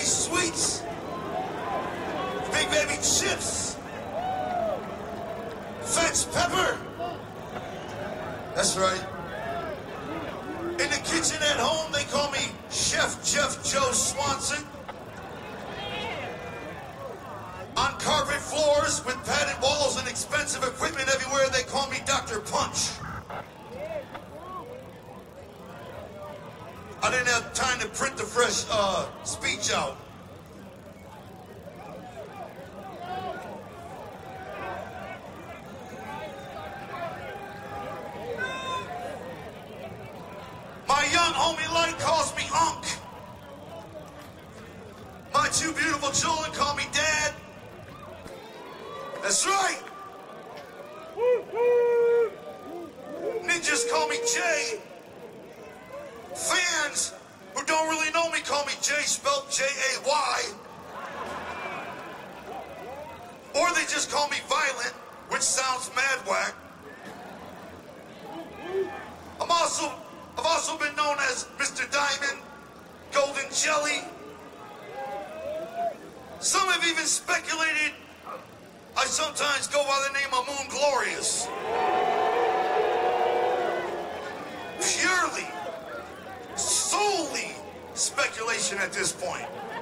sweets, big baby chips, fetch pepper. That's right. In the kitchen at home, they call me Chef Jeff Joe Swanson. On carpet floors with padded walls and expensive equipment everywhere, they call me Dr. Punch. I didn't have time to print the fresh speech out. My young homie Light calls me Unc. My two beautiful children call me Dad. That's right. Ninjas call me Jay. Fans who don't really know me call me Jay, spelled J-A-Y. Or they just call me Violent, which sounds mad whack. I've also been known as Mr. Diamond, Golden Jelly. Some have even speculated I sometimes go by the name of Moon Glorious. Purely, solely speculation at this point.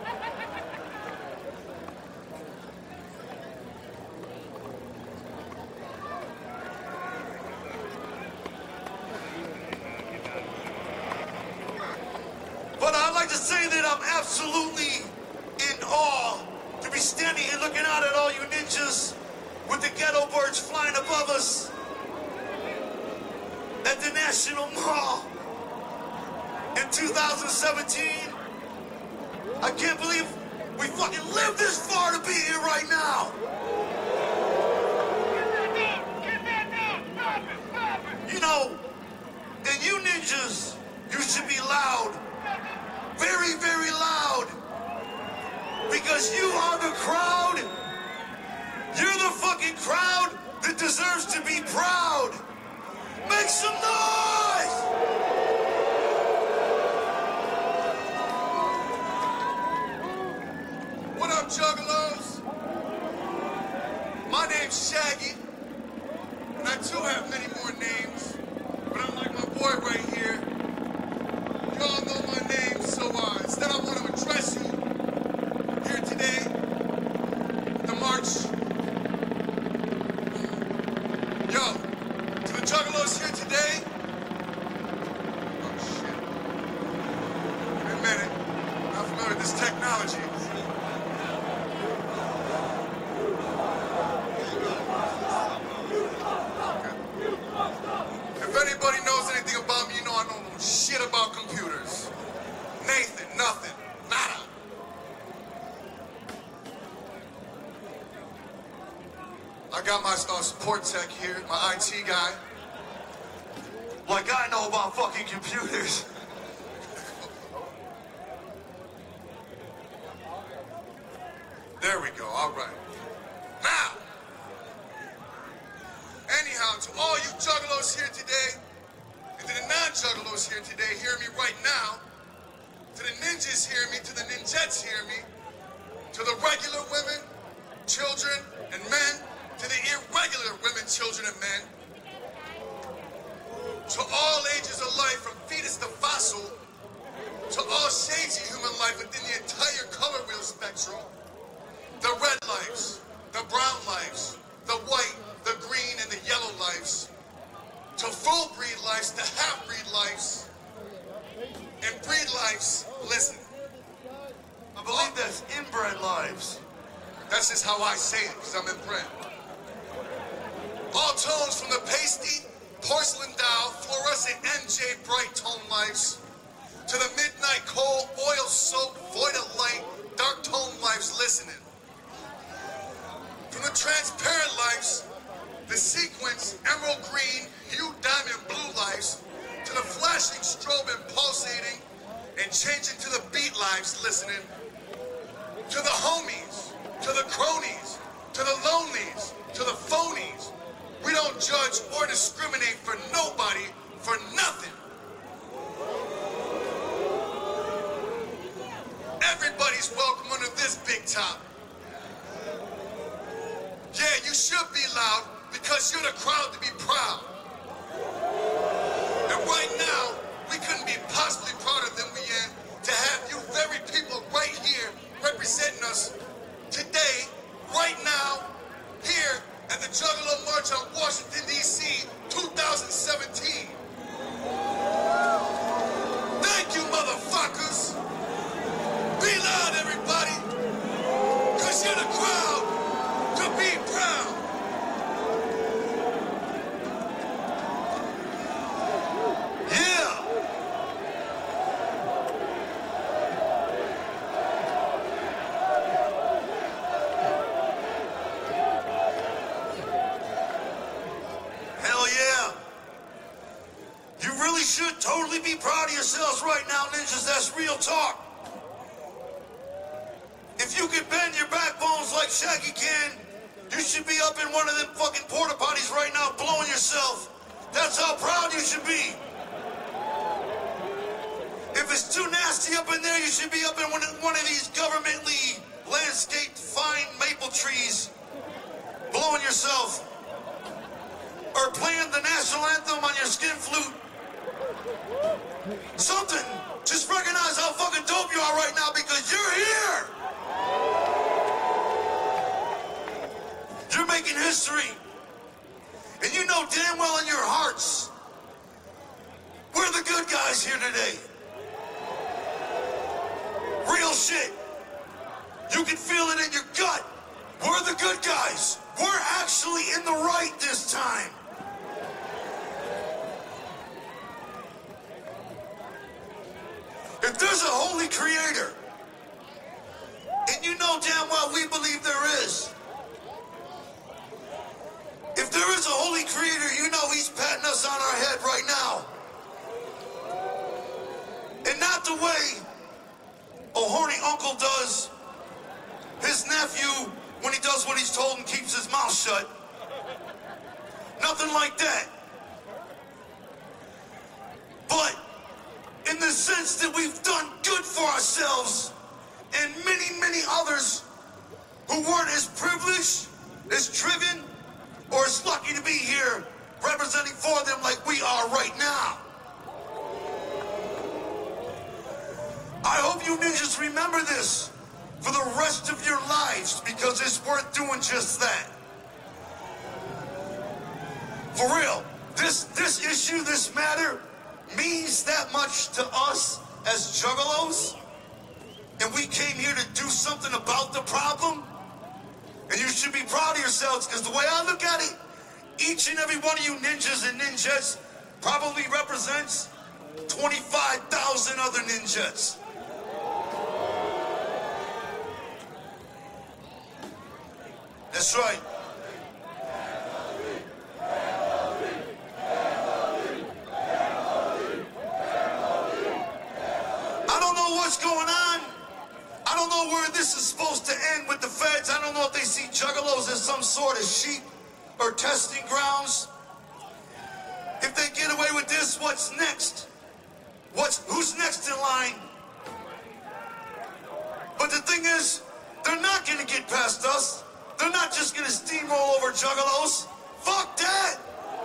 But I'd like to say that I'm absolutely in awe to be standing here looking out at all you ninjas with the ghetto birds flying above us at the National Mall in 2017. I can't believe we fucking lived this far to be here right now. You know, and you ninjas, you should be loud. Very, very loud. Because you are the crowd. You're the fucking crowd that deserves to be proud. Make some noise! What up, Juggalos? My name's Shaggy, and I too have many more names, but unlike my boy right here, y'all know my name, so instead I want to address you here today, the march. Yo, to the Juggalos here today. Oh shit. Wait a minute. I'm familiar with this technology. If anybody knows anything about me, you know I don't know shit about computers. Nathan, nothing. Nada. I got my support tech here, my IT guy. Like I know about fucking computers. There we go, all right. Now, anyhow, to all you Juggalos here today, and to the non-Juggalos here today, hear me right now. To the ninjas, hear me. To the ninjettes, hear me. To the regular women, children, and men. To the irregular women, children, and men. To all ages of life, from fetus to fossil. To all shades of human life within the entire color wheel spectrum. The red lives, the brown lives, the white, the green, and the yellow lives. To full breed lives, to half breed lives. And breed lives, listen. I believe that's inbred lives. That's just how I say it, because I'm inbred. All tones from the pasty, porcelain dial, fluorescent NJ bright tone lives, to the midnight cold, oil soaked, void of light, dark tone lives listening. From the transparent lives, the sequence, emerald green, hue diamond blue lives, to the flashing strobe and pulsating, and changing to the beat lives listening. To the homies, to the cronies, to the lonelies, to the phonies. We don't judge or discriminate for nobody, for nothing. Everybody's welcome under this big top. Yeah, you should be loud because you're the crowd to be proud. And right now, we couldn't be possibly prouder than we are to have you very people right here representing us today, right now, here at the Juggalo March on Washington, D.C., 2017. Thank you, motherfuckers. Be loud, everybody, because you're the crowd to be proud. Yeah. Hell yeah. You really should totally be proud of yourselves right now, ninjas. That's real talk. If you can bend your backbones like Shaggy can, you should be up in one of them fucking porta potties right now blowing yourself. That's how proud you should be. If it's too nasty up in there, you should be up in one of these governmentally landscaped fine maple trees blowing yourself. Or playing the national anthem on your skin flute. Something. Just recognize how fucking dope you are right now because you're here. You're making history. And you know damn well in your hearts, we're the good guys here today. Real shit. You can feel it in your gut. We're the good guys. We're actually in the right this time. If there's a holy creator, and you know damn well we believe there is, if there is a holy creator, you know he's patting us on our head right now. And not the way a horny uncle does his nephew when he does what he's told and keeps his mouth shut. Nothing like that. But in the sense that we've done good for ourselves and many, many others who weren't as privileged, as driven, or as lucky to be here representing for them like we are right now. I hope you ninjas remember this for the rest of your lives because it's worth doing just that. For real, this issue, this matter, means that much to us as juggalos, and we came here to do something about the problem, and you should be proud of yourselves, because the way I look at it, each and every one of you ninjas and ninjas probably represents 25,000 other ninjas. That's right. What's going on? I don't know where this is supposed to end with the feds. I don't know if they see juggalos as some sort of sheep or testing grounds. If they get away with this, what's next? Who's next in line? But the thing is, they're not going to get past us. They're not just going to steamroll over juggalos. Fuck that!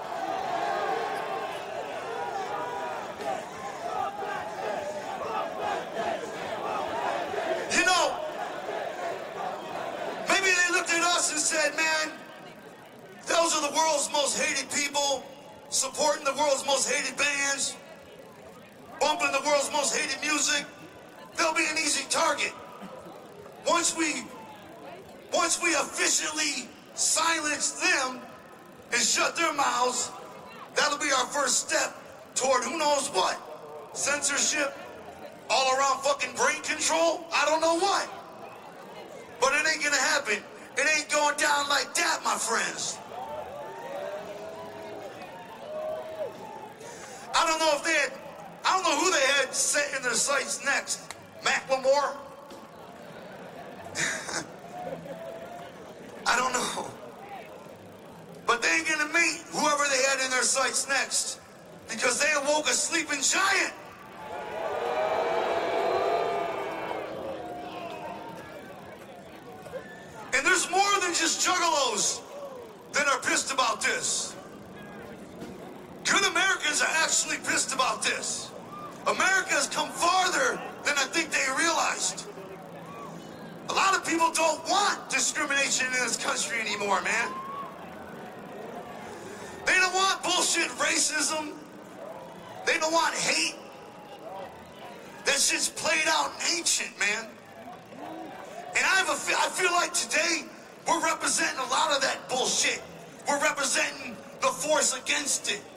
And said, man, those are the world's most hated people, supporting the world's most hated bands, bumping the world's most hated music. They'll be an easy target. Once we efficiently silence them and shut their mouths, that'll be our first step toward who knows what. Censorship, all around fucking brain control, I don't know what. But it ain't gonna happen. It ain't going down like that, my friends. I don't know who they had set in their sights next. Macklemore? I don't know. But they ain't gonna meet whoever they had in their sights next, because they awoke a sleeping giant. just juggalos that are pissed about this. Good Americans are actually pissed about this. America has come farther than I think they realized. A lot of people don't want discrimination in this country anymore, man. They don't want bullshit racism. They don't want hate. That shit's played out and ancient, man. And I feel like today we're representing a lot of that bullshit. We're representing the force against it.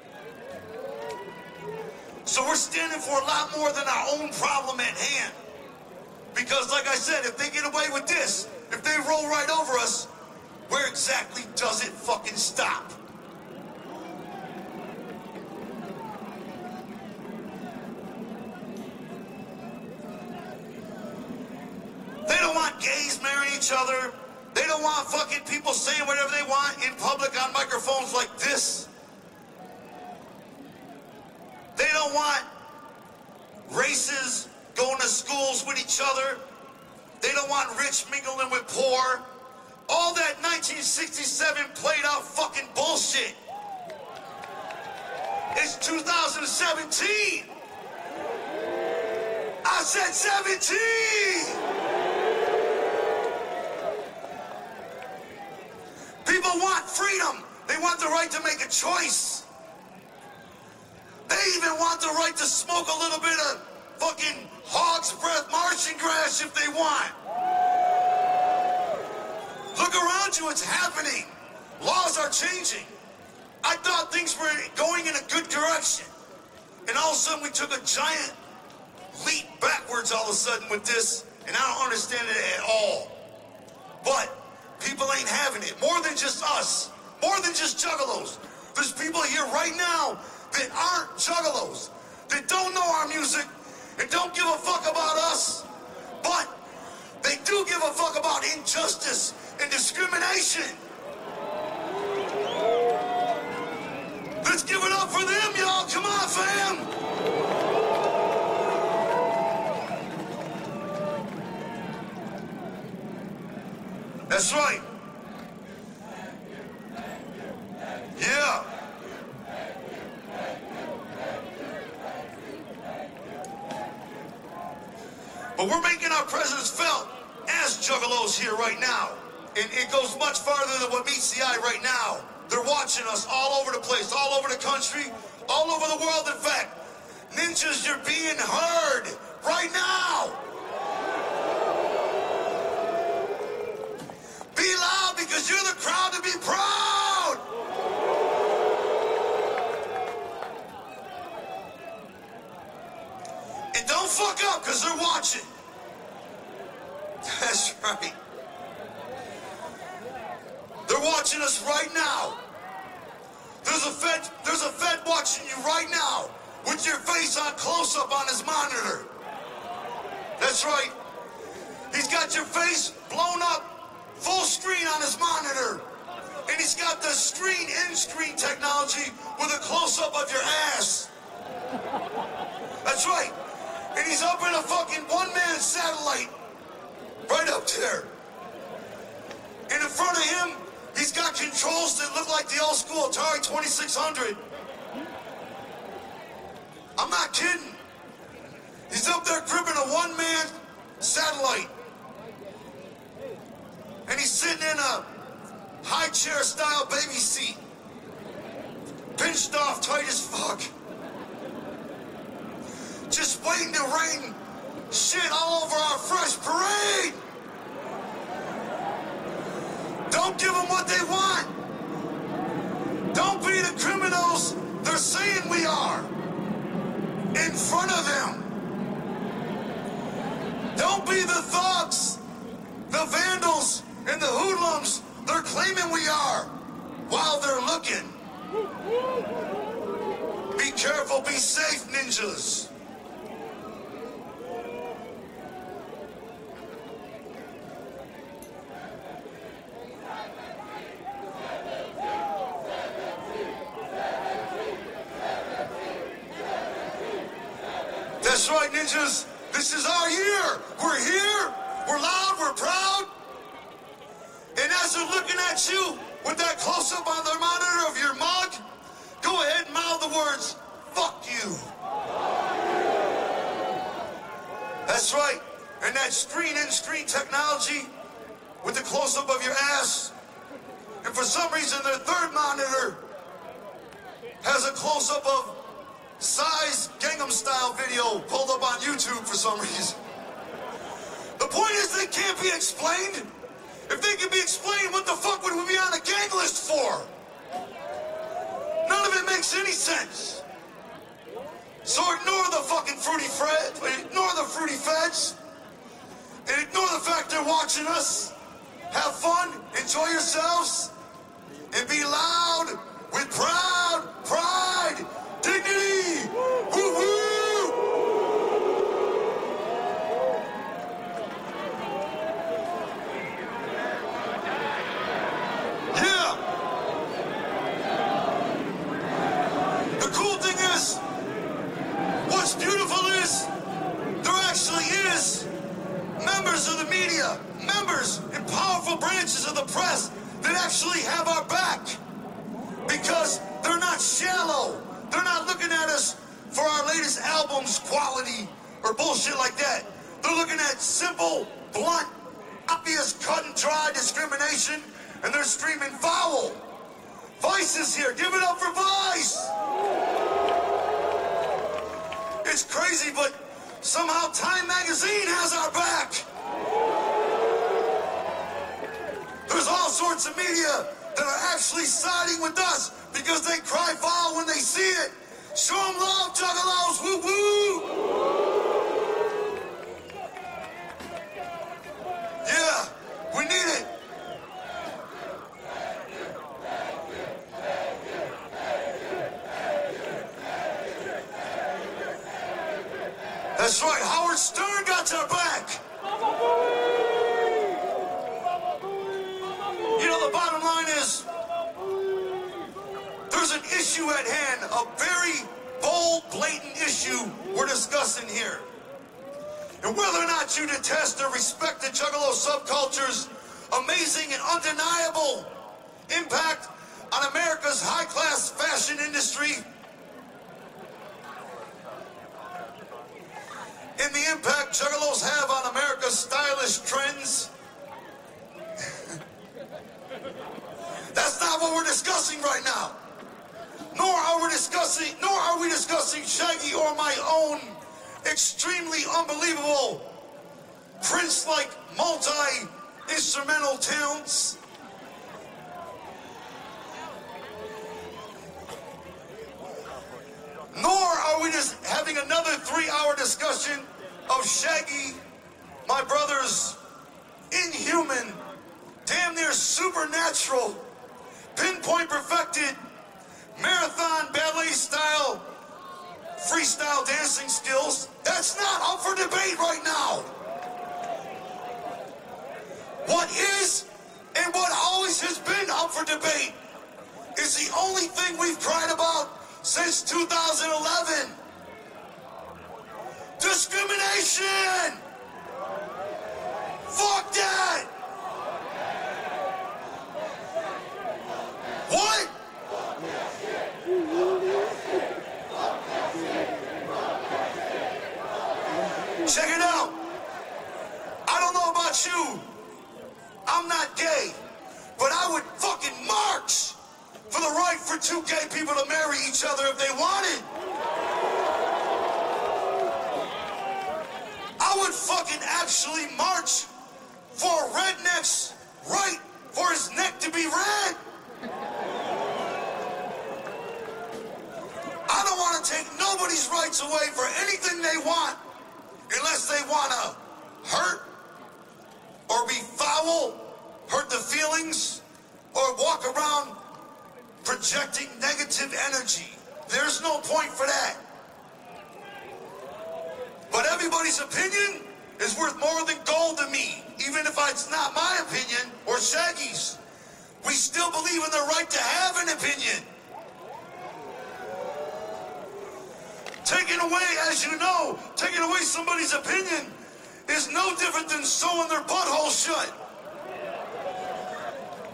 So we're standing for a lot more than our own problem at hand. Because like I said, if they get away with this, if they roll right over us, where exactly does it fucking stop? They don't want gays marrying each other. They don't want fucking people saying whatever they want in public on microphones like this. They don't want races going to schools with each other. They don't want rich mingling with poor. All that 1967 played out fucking bullshit. It's 2017. I said 17. People want freedom. They want the right to make a choice. They even want the right to smoke a little bit of fucking hog's breath Martian grass if they want. Look around you, it's happening. Laws are changing. I thought things were going in a good direction. And all of a sudden we took a giant leap backwards all of a sudden with this, and I don't understand it at all. But people ain't having it. More than just us. More than just juggalos. There's people here right now that aren't juggalos, that don't know our music, and don't give a fuck about us, but they do give a fuck about injustice and discrimination. Let's give it up for them, y'all. Come on, fam. That's right. Yeah. But we're making our presence felt as juggalos here right now. And it goes much farther than what meets the eye right now. They're watching us all over the place, all over the country, all over the world, in fact. Ninjas, you're being heard right now. Be loud because you're the crowd to be proud. And don't fuck up because they're watching. That's right. They're watching us right now. There's a Fed watching you right now with your face on close-up on his monitor. That's right. He's got your face blown up, full screen on his monitor. And he's got the in-screen technology with a close-up of your ass. That's right. And he's up in a fucking one-man satellite right up there. And in front of him, he's got controls that look like the old school Atari 2600. I'm not kidding. He's up there gripping a one-man satellite. And he's sitting in a high chair style baby seat. Pinched off tight as fuck. Just waiting to rain shit all over our fresh parade. Don't give them what they want. Don't be the criminals they're saying we are in front of them. Don't be the thugs, the vandals, and the hoodlums they're claiming we are while they're looking. Be careful, be safe, ninjas. That's right, ninjas. This is our year. We're here. We're loud. We're proud. And as as they're looking at you with that close-up on their monitor of your mug, go ahead and mouth the words, "Fuck you." That's right. And that screen-in-screen technology with the close-up of your ass. And for some reason, their third monitor has a close-up of Psy's Gangnam Style video pulled up on YouTube for some reason. The point is they can't be explained. If they can be explained, what the fuck would we be on a gang list for? None of it makes any sense. So ignore the fucking fruity feds, and ignore the fact they're watching us. Have fun, enjoy yourselves, and be loud with pride, dignity. Woo-woo! Yeah. The cool thing is, what's beautiful is, there actually is members of the media, members in powerful branches of the press that actually have our back. Because they're not shallow. They're not looking at us for our latest album's quality or bullshit like that. They're looking at simple, blunt, obvious, cut and dry discrimination, and they're screaming foul. Vice is here. Give it up for Vice. It's crazy, but somehow Time Magazine has our back. There's all sorts of media that are actually siding with us because they cry foul when they see it. Show them love, Juggalos, woo-woo! Yeah, we need it. That's right, Howard Stern got our back. You know, the bottom line is, there's an issue at hand, a very bold, blatant issue we're discussing here. And whether or not you detest or respect the Juggalo subculture's amazing and undeniable impact on America's high-class fashion industry, and the impact Juggalos have on America's stylish trends, that's not what we're discussing right now. Nor are we discussing Shaggy or my own extremely unbelievable Prince-like multi-instrumental tunes. Nor are we just having another 3-hour discussion of Shaggy, my brother's inhuman, damn near supernatural, pinpoint perfected, marathon ballet style, freestyle dancing skills. That's not up for debate right now. What is and what always has been up for debate is the only thing we've cried about since 2011. Discrimination! Fuck that! What? Check it out. I don't know about you. I'm not gay, but I would fucking march for the right for 2 gay people to marry each other if they wanted. I would fucking actually march for a redneck's right for his neck to be red. I don't want to take nobody's rights away for anything they want unless they want to hurt or be foul, hurt the feelings, or walk around projecting negative energy. There's no point for that. But everybody's opinion is worth more than gold to me, even if it's not my opinion or Shaggy's. We still believe in the right to have an opinion. Taking away, as you know, taking away somebody's opinion is no different than sewing their butthole shut.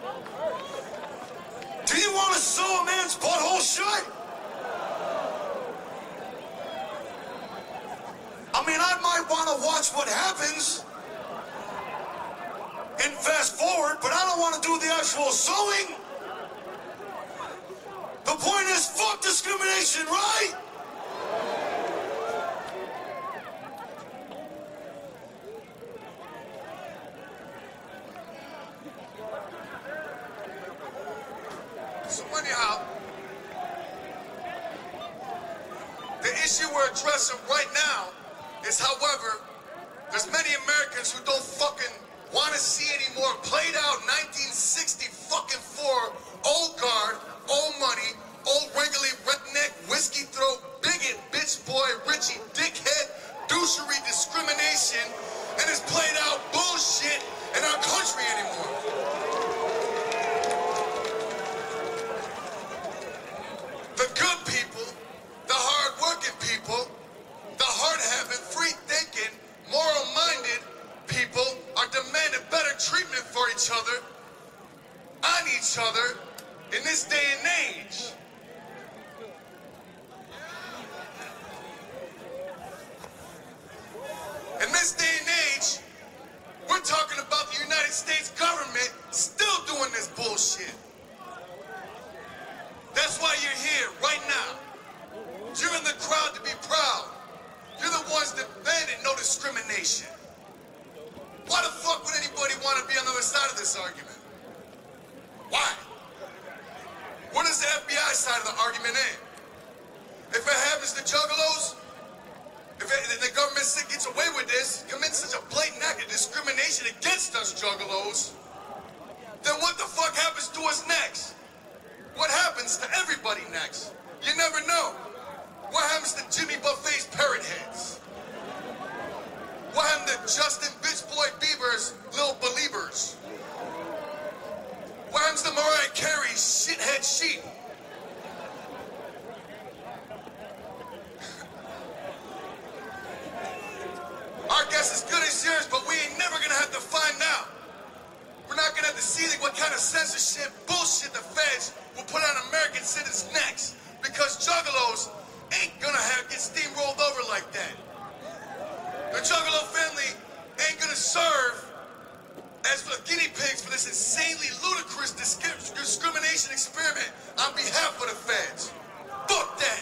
you want to sew a man's butthole shut? I mean, I might want to watch what happens and fast forward, but I don't want to do the actual sewing. The point is, fuck discrimination, right? So anyhow, the issue we're addressing right now is, however, there's many Americans who don't fucking want to see any more played out 1960 fucking 4 old guard, old money, old wriggly redneck, whiskey throat, bigot, bitch boy, Richie, dickhead, douchery, discrimination, and this played out bullshit in our country anymore. The good people, the hard-working people, the hard-having, free-thinking, moral-minded people are demanding better treatment for each other, on each other, in this day and age. In this day and age, we're talking about the United States government still doing this bullshit. That's why you're here right now. You're in the crowd to be proud. You're the ones that demanded no discrimination. Why the fuck would anybody want to be on the other side of this argument? Why? What is the FBI side of the argument in? If it happens to juggalos, if the government gets away with this, commits such a blatant act of discrimination against us juggalos, then what the fuck happens to us next? What happens to everybody next? You never know. What happens to Jimmy Buffett's parrot heads? What happened to Justin Bitch Boy Bieber's Little Believers? What happens to Mariah Carey's shithead sheep? Our guess is good as yours, but we ain't never gonna have to find out. We're not gonna have to see what kind of censorship bullshit the feds will put on American citizens next, because juggalos ain't gonna get steamrolled over like that. The Juggalo family ain't gonna serve as guinea pigs for this insanely ludicrous discrimination experiment on behalf of the feds. Fuck that.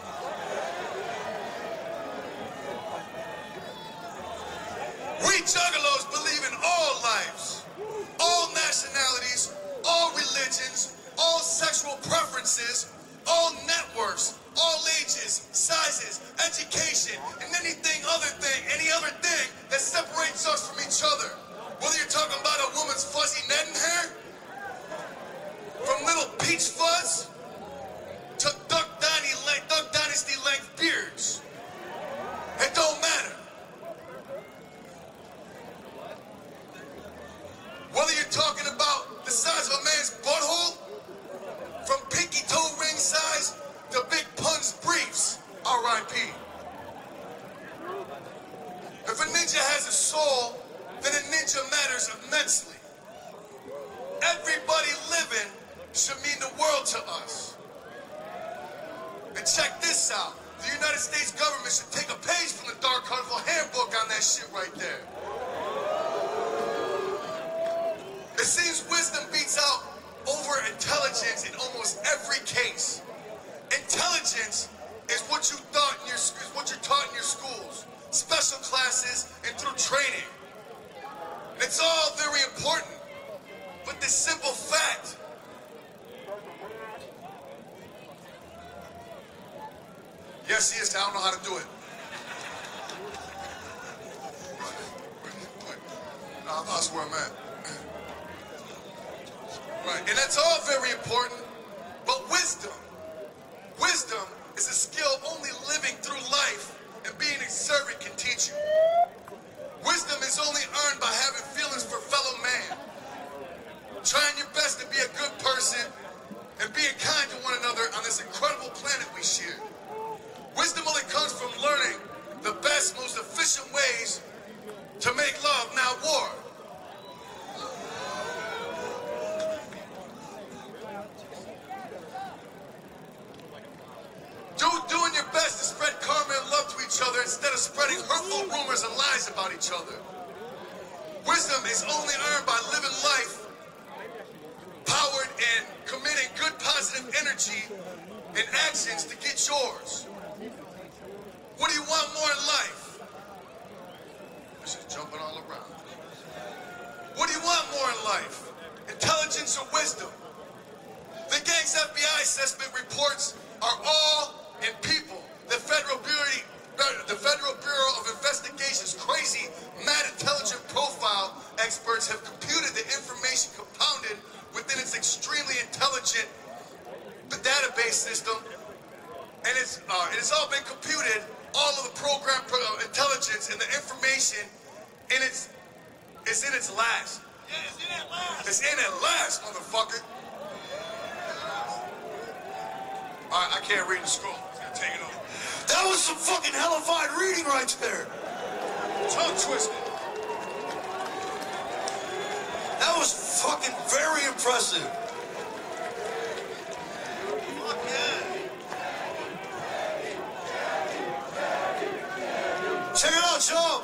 We Juggalos believe in all lives, all nationalities, all religions, all sexual preferences, all networks, all ages, sizes, education, and any other thing that separates us from each other. Whether you're talking about a woman's fuzzy netting hair, from little peach fuzz, to Duck Dynasty length beards, it don't matter. Whether you're talking about the size of a man's butthole, from pinky toe ring size to Big Pun's briefs, R.I.P. If a ninja has a soul, then a ninja matters immensely. Everybody living should mean the world to us. And check this out. The United States government should take a page from the Dark Colorful Handbook on that shit right there. It seems wisdom beats out over intelligence in almost every case. Intelligence is what you're taught in your schools, special classes, and through training. And it's all very important. But the simple fact, yes, he is. I don't know how to do it. That's where I'm at. Right, and that's all very important, but wisdom is a skill only living through life and being observant can teach you. Wisdom is only earned by having feelings for fellow man, trying your best to be a good person and being kind to one another on this incredible planet we share. Wisdom only comes from learning the best, most efficient ways to make love, not war. lies about each other. Wisdom is only earned by living life powered and committing good positive energy and actions to get yours. What do you want more in life? This is jumping all around. What do you want more in life? Intelligence or wisdom? The gang's FBI assessment reports are all in people. The Federal Bureau of Investigation's crazy, mad intelligent profile experts have computed the information compounded within its extremely intelligent database system, and it's all been computed. All of the program intelligence and the information in it's in its last. Yeah, it's in at last. It's in at last, motherfucker. All right, I can't read the scroll. It's gonna take it over. That was some fucking hellified reading right there. Tongue twisted. That was fucking very impressive. Fuck yeah. Check it out, Joe.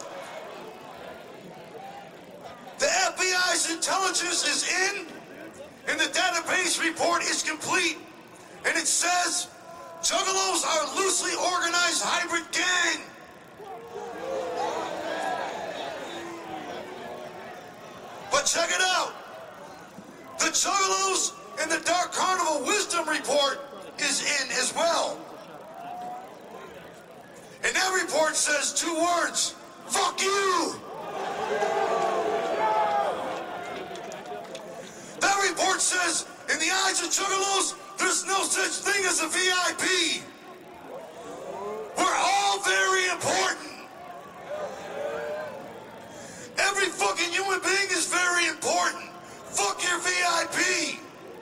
The FBI's intelligence is in, and the database report is complete. And it says, Juggalos are a loosely organized hybrid gang. But check it out. The Juggalos in the Dark Carnival Wisdom Report is in as well. And that report says 2 words, fuck you. That report says, in the eyes of Juggalos, there's no such thing as a VIP. We're all very important. Every fucking human being is very important. Fuck your VIP.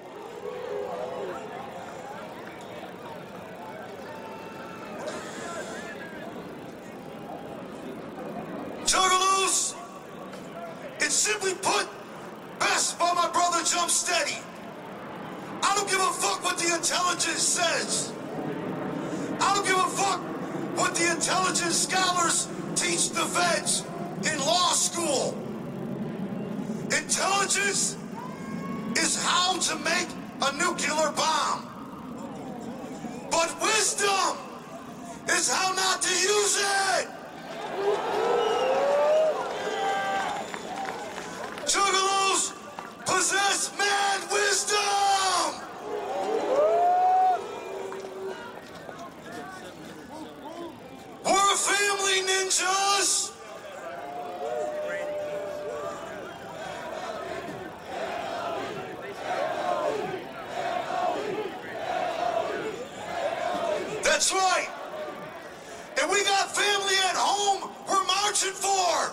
Juggalos, it's simply put, best by my brother Jump Steady. I don't give a fuck what the intelligence says. I don't give a fuck what the intelligence scholars teach the feds in law school. Intelligence is how to make a nuclear bomb. But wisdom is how not to use it. Juggalos possess mad wisdom. We're a family, ninjas. That's right. And we got family at home we're marching for.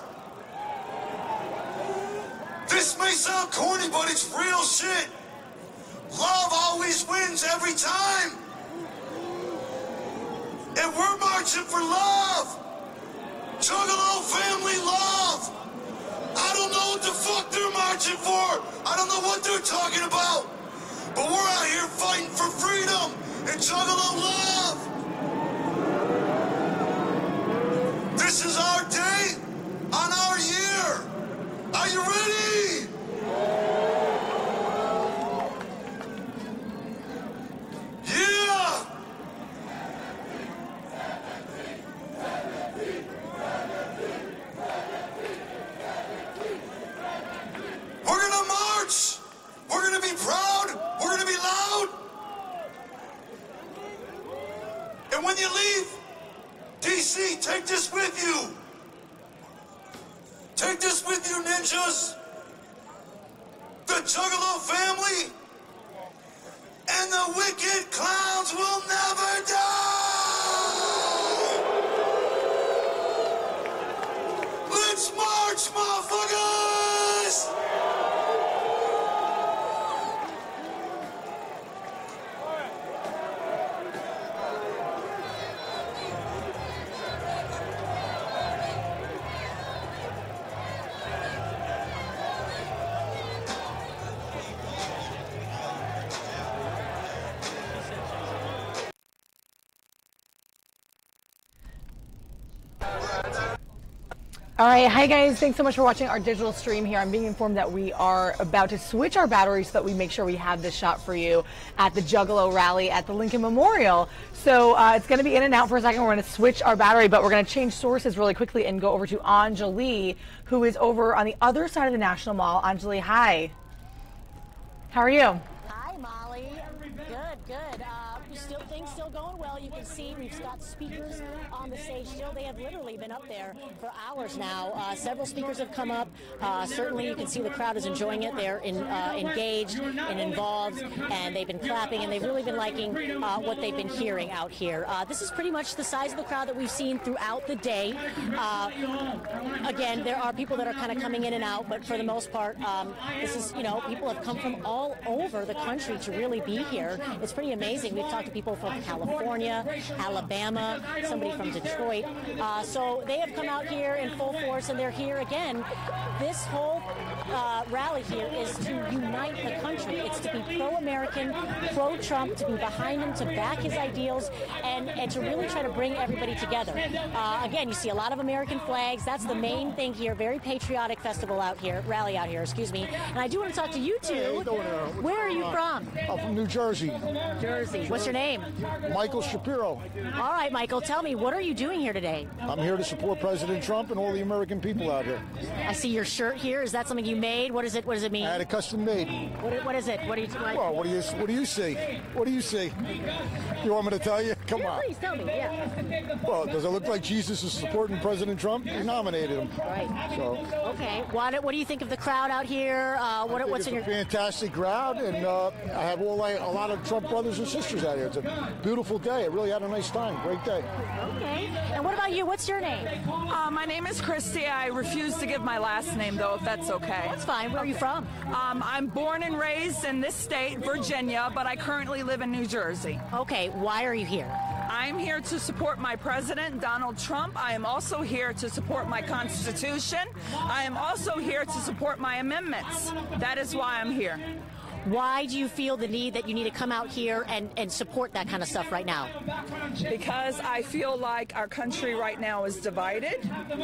This may sound corny, but it's real shit. Love always wins every time. And we're marching for love. Juggalo family love. I don't know what the fuck they're marching for. I don't know what they're talking about. But we're out here fighting for freedom and Juggalo love. This is our day on our year. Are you ready? Yeah! We're gonna march! We're gonna be proud! We're gonna be loud! And when you leave, DC, take this with you! Take this with you, ninjas! The Juggalo family and the wicked clowns will never die! Let's march, motherfuckers! All right, hi guys, thanks so much for watching our digital stream here. I'm being informed that we are about to switch our batteries so that we make sure we have this shot for you at the Juggalo rally at the Lincoln Memorial. So it's going to be in and out for a second. We're going to switch our battery, but we're going to change sources really quickly and go over to Anjali, who is over on the other side of the National Mall. Anjali, hi. How are you? Hi, Molly. Good. Things still going well. You can see we've got speakers on the stage still. They have literally been up there for hours now. Several speakers have come up. Certainly you can see the crowd is enjoying it. They're engaged and involved, and they've been clapping, and they've really been liking what they've been hearing out here. This is pretty much the size of the crowd that we've seen throughout the day. Again, there are people that are kind of coming in and out, but for the most part, this is, people have come from all over the country to really be here. It's pretty amazing. We've talked to people from California, Alabama, somebody from Detroit. So they have come out here in full force, and they're here again. This whole rally here is to unite the country. It's to be pro-American, pro-Trump, to be behind him, to back his ideals, and to really try to bring everybody together. Again, you see a lot of American flags. That's the main thing here. Very patriotic rally out here, excuse me. And I do want to talk to you two. Where are you from? I'm from New Jersey. Jersey. What's your name? Michael Shapiro. All right, Michael, tell me, what are you doing here today? I'm here to support President Trump and all the American people out here. I see your shirt here. Is that something you made? What does it mean? I had it custom made. What is it? What do you? Well, what do you see? What do you see? You want me to tell you? Come on. Please tell me. Yeah. Well, does it look like Jesus is supporting President Trump? He nominated him. Right. So. Okay. What do you think of the crowd out here? What's in your? Fantastic crowd, and I have a lot of Trump brothers and sisters out here. It's a beautiful day. I really had a nice time. Great day. Okay. And what about you? What's your name? My name is Christy. I refuse to give my last name, though, if that's okay. That's fine. Where are you from? I'm born and raised in this state, Virginia, but I currently live in New Jersey. Okay. Why are you here? I'm here to support my president, Donald Trump. I am also here to support my Constitution. I am also here to support my amendments. That is why I'm here. Why do you feel the need that you need to come out here and support that kind of stuff right now? Because I feel like our country right now is divided.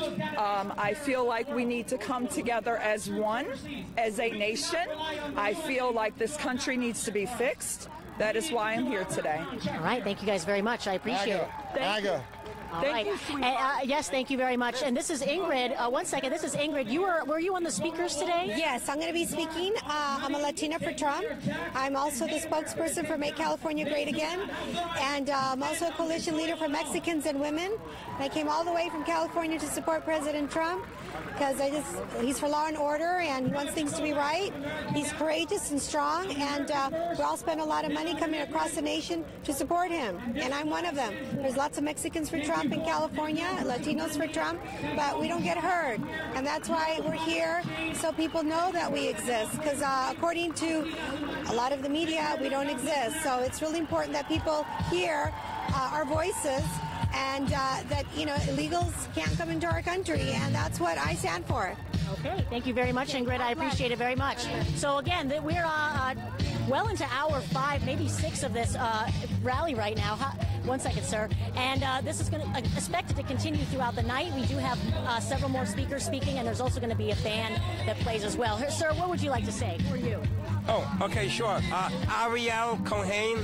I feel like we need to come together as one, as a nation. I feel like this country needs to be fixed. That is why I'm here today. All right. Thank you guys very much. I appreciate it. Thank you. All right. Yes, thank you very much. And this is Ingrid. One second. This is Ingrid. Were you on the speakers today? Yes, I'm going to be speaking. I'm a Latina for Trump. I'm also the spokesperson for Make California Great Again. And I'm also a coalition leader for Mexicans and women. And I came all the way from California to support President Trump because he's for law and order and he wants things to be right. He's courageous and strong, and we all spend a lot of money coming across the nation to support him. And I'm one of them. There's lots of Mexicans for Trump in California, Latinos for Trump, but we don't get heard. And that's why we're here, so people know that we exist. Because according to a lot of the media, we don't exist. So it's really important that people hear our voices, and that illegals can't come into our country, and that's what I stand for. Okay, thank you very much, Ingrid. I appreciate it very much. So again, we're well into hour 5, maybe 6 of this rally right now. One second, sir. And this is expected to continue throughout the night. We do have several more speakers speaking, and there's also going to be a band that plays as well. Sir, what would you like to say? Who are you? Oh, okay, sure. Ariel Cohen,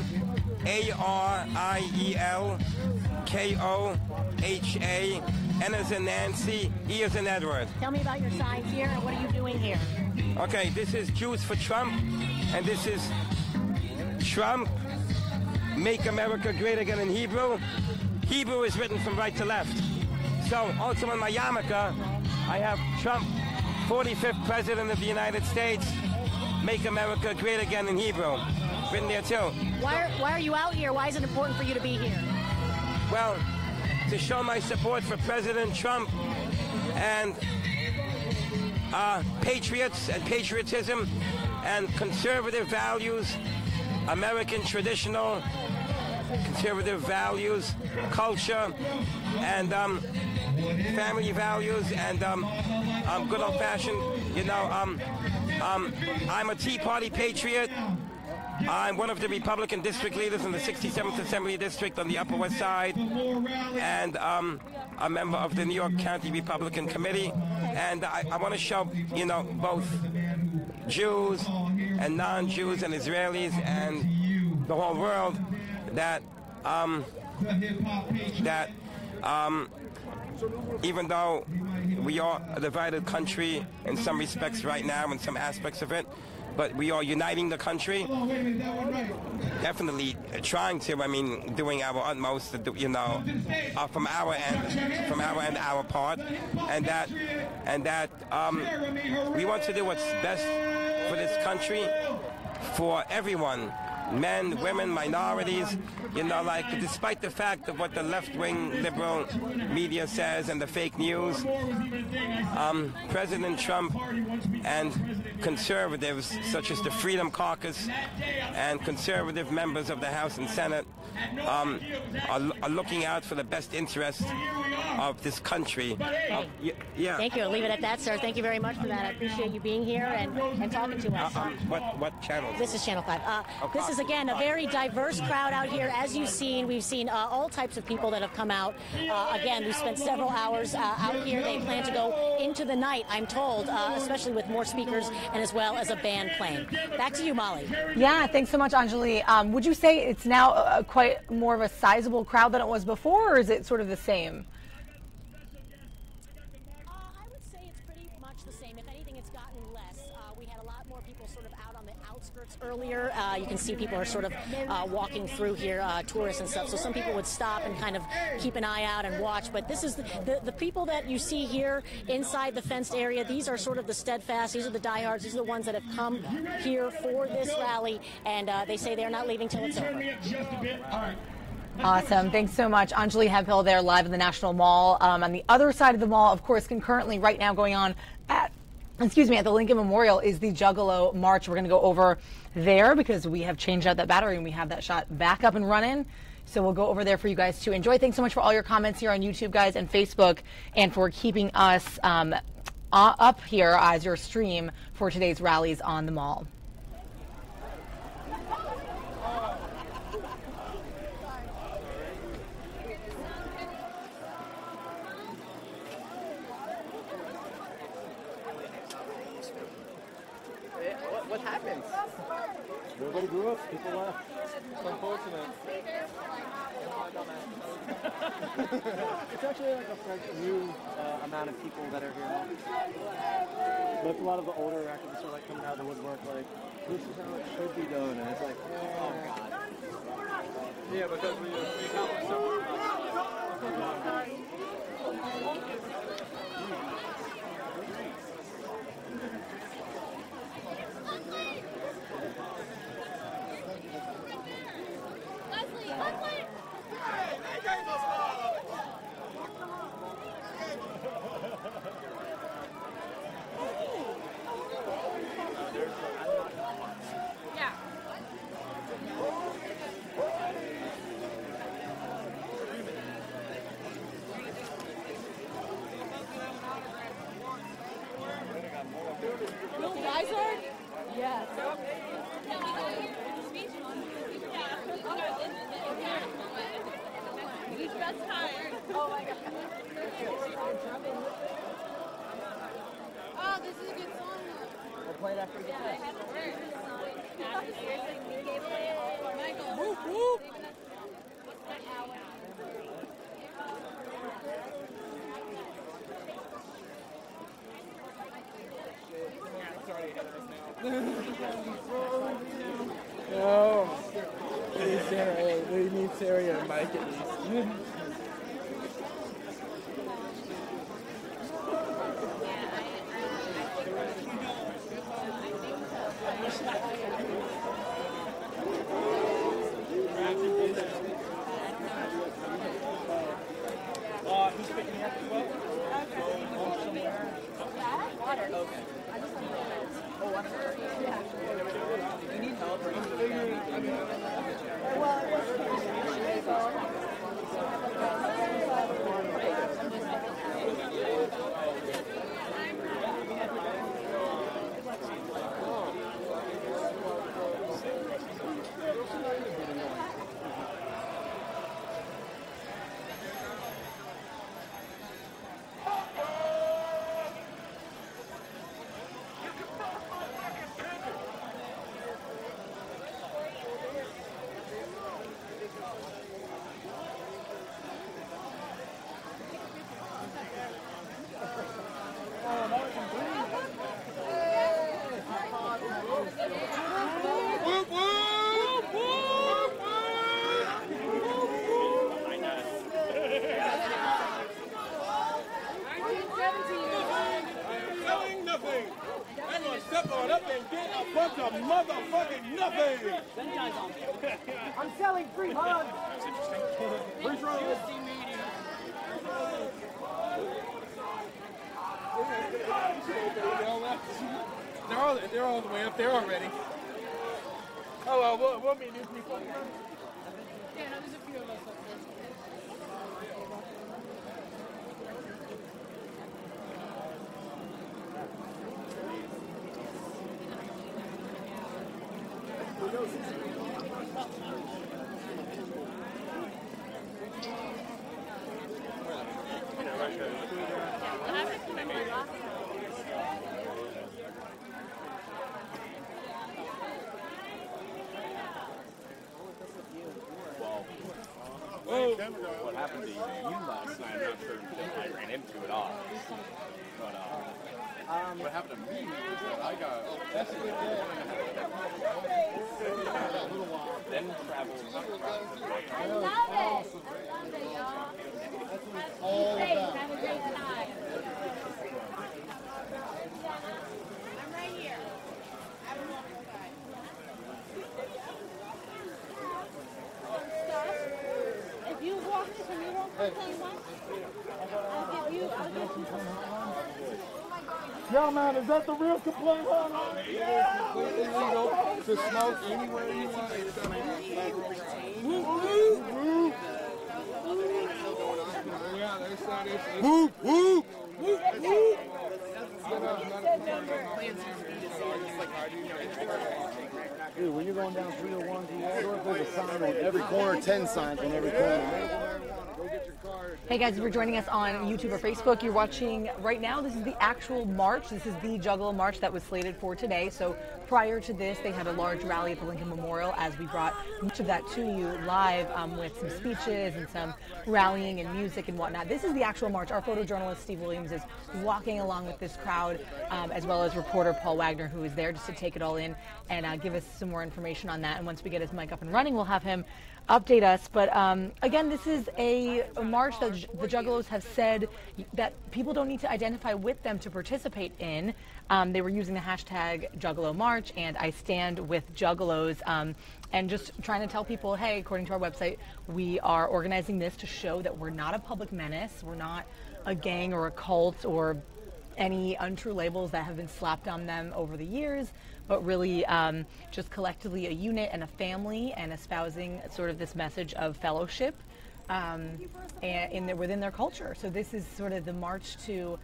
Ariel Koha, N as in Nancy, E as in Edward. Tell me about your signs here, and what are you doing here? Okay, this is Jews for Trump, and this is Trump, Make America Great Again in Hebrew. Hebrew is written from right to left. So also on my yarmulke, I have Trump, 45th President of the United States, Make America Great Again in Hebrew, written there too. Why are you out here? Why is it important for you to be here? Well, to show my support for President Trump and patriots and patriotism and conservative values, American traditional conservative values, culture, and family values, and good old-fashioned, I'm a Tea Party patriot, I'm one of the Republican district leaders in the 67th Assembly District on the Upper West Side, and a member of the New York County Republican Committee. And I want to show, you know, both Jews and non-Jews and Israelis and the whole world that even though we are a divided country in some respects right now, in some aspects of it, but we are uniting the country. Definitely trying to. I mean, doing our utmost to do, you know, from our end, our part, and that we want to do what's best for this country, for everyone. Men, women, minorities, you know, like, despite the fact of what the left-wing liberal media says and the fake news, President Trump and conservatives such as the Freedom Caucus and conservative members of the House and Senate are looking out for the best interests of this country. Yeah. Thank you. I'll leave it at that, sir. Thank you very much for that. I appreciate you being here and talking to us. What channel? This is Channel 5. Okay. This is, again, a very diverse crowd out here. As you've seen, we've seen all types of people that have come out. Again, we spent several hours out here. They plan to go into the night, I'm told, especially with more speakers and as well as a band playing. Back to you, Molly. Yeah, thanks so much, Anjali. Would you say it's now quite more of a sizable crowd than it was before, or is it sort of the same? I would say it's pretty much the same. If anything, it's gotten less. We had a lot more people sort of out on the outskirts earlier. You can see people are sort of walking through here, tourists and stuff. So some people would stop and kind of keep an eye out and watch. But this is the people that you see here inside the fenced area. These are sort of the steadfast. These are the diehards. These are the ones that have come here for this rally. And they say they're not leaving till it's over. Awesome. Thanks so much. Anjali Hemphill there live in the National Mall. On the other side of the mall, of course, concurrently right now going on at the Lincoln Memorial is the Juggalo March. We're going to go over there because we have changed out that battery and we have that shot back up and running. So we'll go over there for you guys to enjoy. Thanks so much for all your comments here on YouTube, guys, and Facebook, and for keeping us up here as your stream for today's rallies on the mall. What happens? Nobody grew up. People left. It's unfortunate. It's actually like a fresh new amount of people that are here. But a lot of the older activists are like coming out of the woodwork like, this is how it should be done. And it's like, oh god. Yeah, because we accomplished so much. Yes. He's just tired. Oh my god. Oh, this is a good song. We'll play it after we get this. Michael. Whoop, whoop. No. We need Sarah and Mike at least. Who's picking me up as well? Water. Okay. Oh, water. Yeah. You need help or showing up and getting a bunch of motherfucking nothing. I'm selling free hugs. Free drugs. They're all the way up there already. Oh, well, we'll meet these people. Yeah, no, there's a few of us up there. What happened to you last night, I'm not sure if I ran into it all. But what happened to me is that I got tested for a little while, then traveled. I love it. I love it, y'all. That's what it's all Be safe. about. Have a great time. I'm right here. I will walk inside. If you walk this and you don't complain much, I'll give you. Yo, man, is that the real complaint hotline? It is completely legal to smoke anywhere you want. Whoop, whoop. Dude, when you're going down 301 to Waldorf, there's a sign on every corner, 10 signs on every corner. Go get your card. Hey guys, if you're joining us on YouTube or Facebook, you're watching right now. This is the actual march. This is the Juggalo March that was slated for today. So prior to this, they had a large rally at the Lincoln Memorial as we brought much of that to you live with some speeches and some rallying and music and whatnot. This is the actual march. Our photojournalist Steve Williams is walking along with this crowd, as well as reporter Paul Wagner, who is there just to take it all in and give us some more information on that. And once we get his mic up and running, we'll have him update us. But again, this is a march that the Juggalos have said that people don't need to identify with them to participate in. They were using the hashtag Juggalo March and I stand with Juggalos, and just trying to tell people, hey, according to our website, we are organizing this to show that we're not a public menace, we're not a gang or a cult or any untrue labels that have been slapped on them over the years, but really just collectively a unit and a family, and espousing sort of this message of fellowship and within their culture. So this is sort of the march to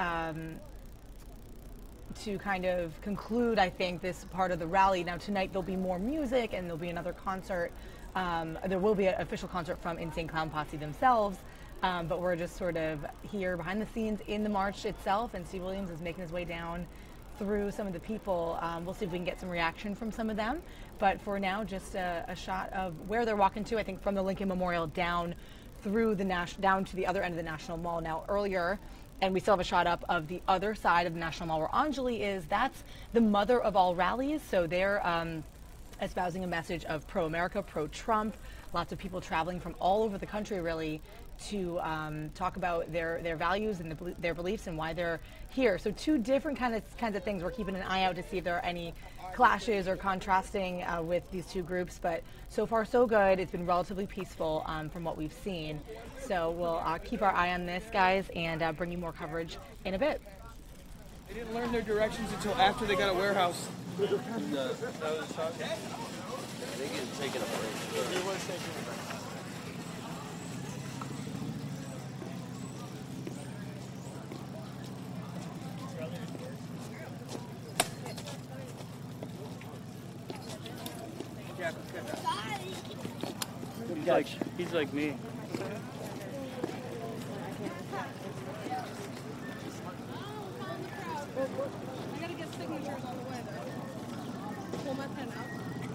kind of conclude, I think, this part of the rally. Now tonight there'll be more music and there'll be another concert. There will be an official concert from Insane Clown Posse themselves. But we're just sort of here behind the scenes in the march itself, and Steve Williams is making his way down through some of the people. We'll see if we can get some reaction from some of them. But for now, just a shot of where they're walking to, I think from the Lincoln Memorial down through the down to the other end of the National Mall. Now earlier, and we still have a shot up of the other side of the National Mall where Anjali is. That's the mother of all rallies. So they're espousing a message of pro-America, pro-Trump. Lots of people traveling from all over the country, really, to talk about their values and their beliefs and why they're here. So two different kinds of things. We're keeping an eye out to see if there are any clashes or contrasting with these two groups. But so far, so good. It's been relatively peaceful from what we've seen. So we'll keep our eye on this, guys, and bring you more coverage in a bit. They didn't learn their directions until after they got a warehouse. They get taken away. He's like me. I gotta get signatures on the way there. Pull my pen out.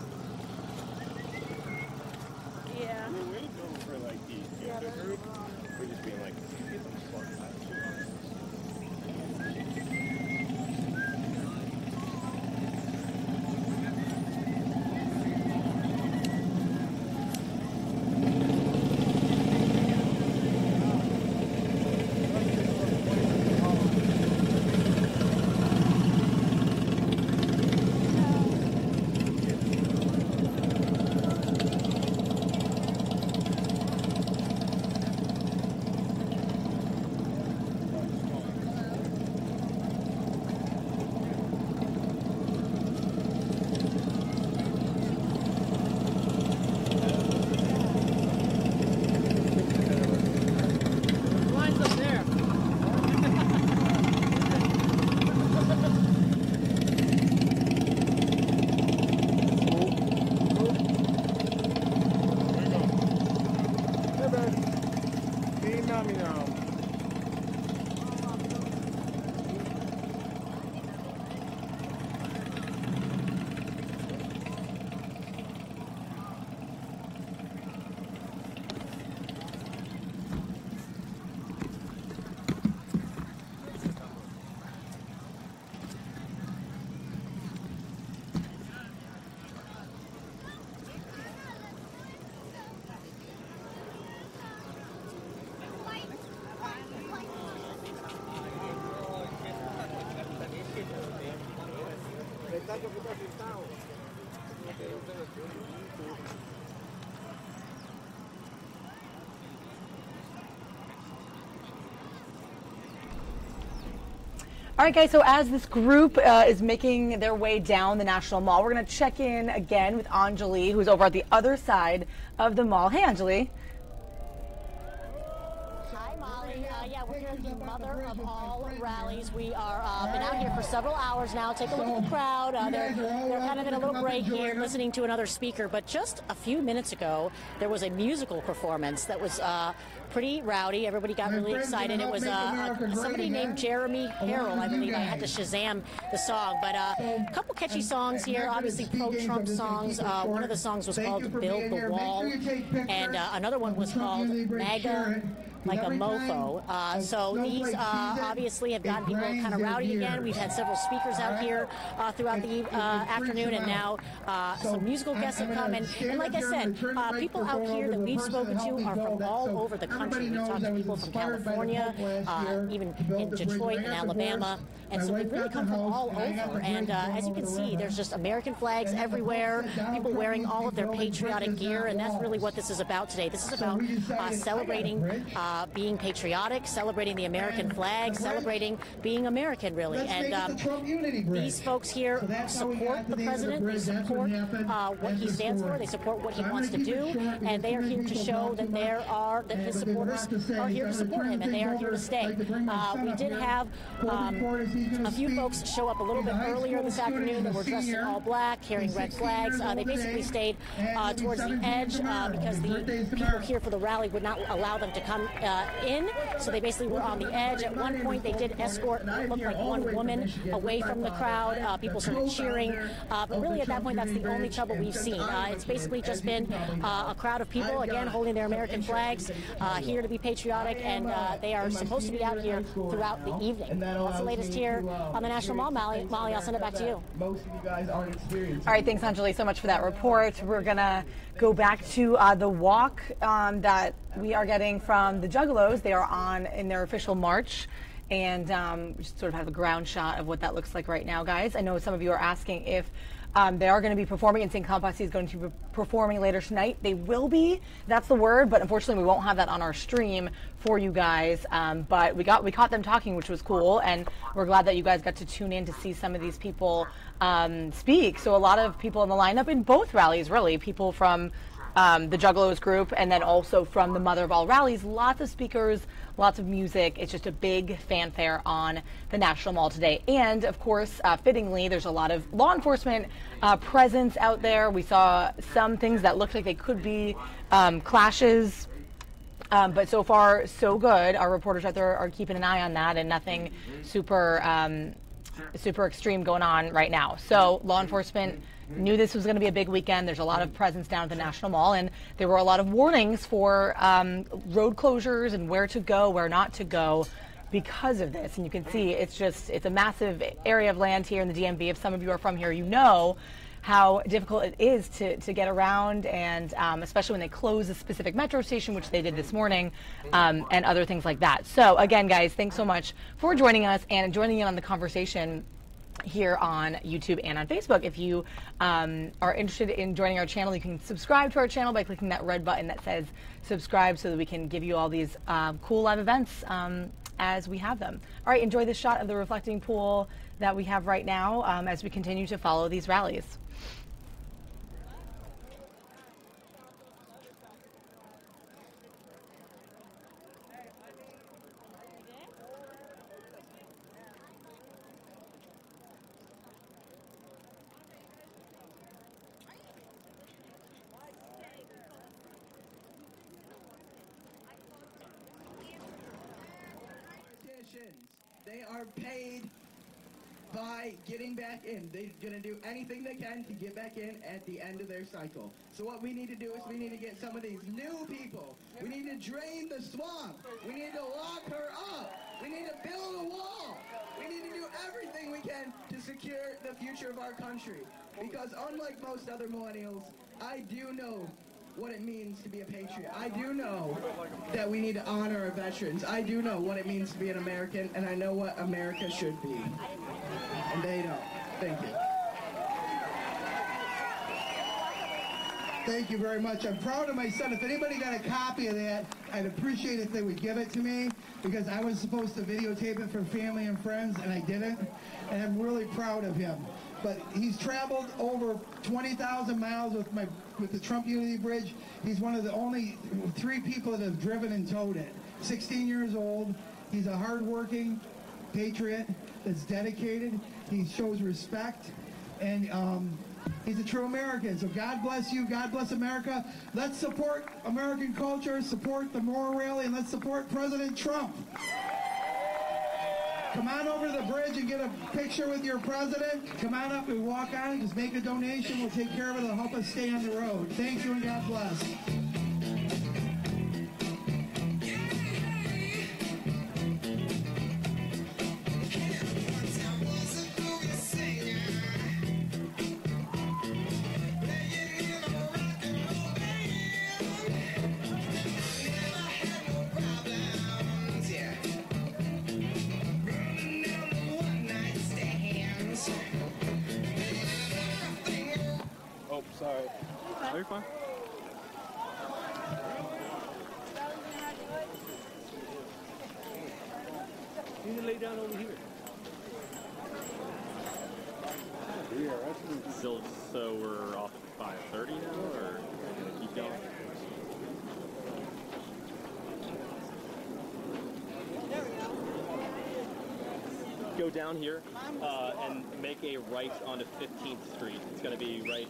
Yeah. We're waiting for like the group. We're just being like, All right, guys, so as this group is making their way down the National Mall, we're going to check in again with Anjali, who's over at the other side of the mall. Hey, Anjali. Hi, Molly. Yeah, we're here at the mother of all rallies. We are been out here for several hours now. Take a look at the crowd. They're kind of in a little break here, listening to another speaker. But just a few minutes ago, there was a musical performance that was pretty rowdy. Everybody got really excited. It was somebody named Jeremy Harrell, I believe. I had to Shazam the song. But a couple catchy songs here, obviously pro-Trump songs. One of the songs was called Build the Wall, and another one was called MAGA Like a Mofo. So these obviously have gotten people kind of rowdy again. We've had several speakers out here throughout the afternoon, and now some musical guests have come. And like I said, people out here that we've spoken to are from all over the country. We've talked to people from California, even in Detroit and Alabama. And so they've really come from all over. And as you can see, there's just American flags everywhere, people wearing all of their patriotic gear. And that's really what this is about today. This is about celebrating being patriotic, celebrating the American flag, celebrating being American, really. And these folks here support the president. They support what he stands for. They support what he wants to do. And they are here to show that his supporters are here to support him, and they are here to stay. We did have a few folks show up a little bit earlier this afternoon that were dressed in all black, carrying red flags. They basically stayed towards the edge because the people here for the rally would not allow them to come in, so they basically were on the edge. At one point, they did escort what looked like one woman away from the crowd. People started cheering, but really at that point, that's the only trouble we've seen. It's basically just been a crowd of people, again, holding their American flags, here to be patriotic, and they are supposed to be out here throughout the evening. That's the latest here on the National Mall. Molly, I'll send it back to you. Most of you guys aren't experienced. All right, thanks, Anjali, so much for that report. We're going to go back to the walk that we are getting from the Juggalos. They are on in their official march, and we just sort of have a ground shot of what that looks like right now, guys. I know some of you are asking if they are going to be performing, and St. Posse is going to be performing later tonight. They will be, that's the word, but unfortunately we won't have that on our stream for you guys. But we caught them talking, which was cool, and we're glad that you guys got to tune in to see some of these people speak. So a lot of people in the lineup in both rallies, really, people from the Juggalos group, and then also from the mother of all rallies. Lots of speakers, lots of music. It's just a big fanfare on the National Mall today. And of course, fittingly, there's a lot of law enforcement presence out there. We saw some things that looked like they could be clashes. But so far, so good. Our reporters out there are keeping an eye on that, and nothing super extreme going on right now. So law enforcement knew this was going to be a big weekend. There's a lot of presence down at the National Mall, and there were a lot of warnings for road closures and where to go, where not to go because of this. And you can see it's a massive area of land here in the DMV. If some of you are from here, you know how difficult it is to get around, and especially when they close a specific metro station, which they did this morning, and other things like that. So again, guys, thanks so much for joining us and joining in on the conversation here on YouTube and on Facebook. If you are interested in joining our channel, you can subscribe to our channel by clicking that red button that says subscribe, so that we can give you all these cool live events as we have them. All right, enjoy this shot of the reflecting pool that we have right now as we continue to follow these rallies. They are paid by getting back in. They're going to do anything they can to get back in at the end of their cycle. So what we need to do is we need to get some of these new people. We need to drain the swamp. We need to lock her up. We need to build a wall. We need to do everything we can to secure the future of our country. Because unlike most other millennials, I do know what it means to be a patriot. I do know that we need to honor our veterans. I do know what it means to be an American, and I know what America should be. And they don't. Thank you. Thank you very much. I'm proud of my son. If anybody got a copy of that, I'd appreciate if they would give it to me, because I was supposed to videotape it for family and friends, and I didn't. And I'm really proud of him. But he's traveled over 20,000 miles with the Trump Unity Bridge. He's one of the only 3 people that have driven and towed it. 16 years old. He's a hardworking patriot that's dedicated. He shows respect, and he's a true American. So God bless you. God bless America. Let's support American culture, support the Memorial Rally, and let's support President Trump. Come on over to the bridge and get a picture with your president. Come on up and walk on. Just make a donation. We'll take care of it. It'll help us stay on the road. Thank you and God bless. Oh, sorry. Are you fine? You can lay down over here. So we're off at 5:30 now, or keep going? Go down here and make a right onto 15th Street. It's going to be right.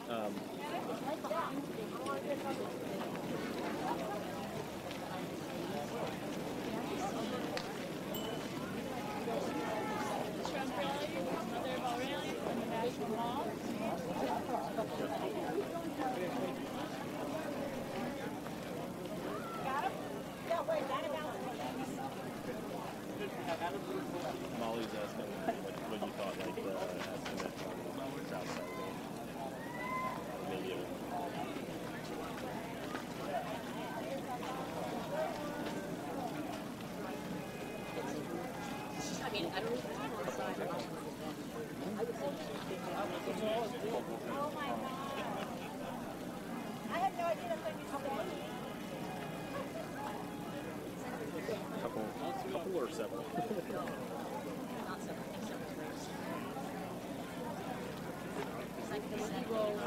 Molly's asking what you thought, like the estimate on the south side road. Maybe it I mean, I don't know. Oh my God. I had no idea that's going to be so big. couple or several? Not several, I think several. It's like the zero.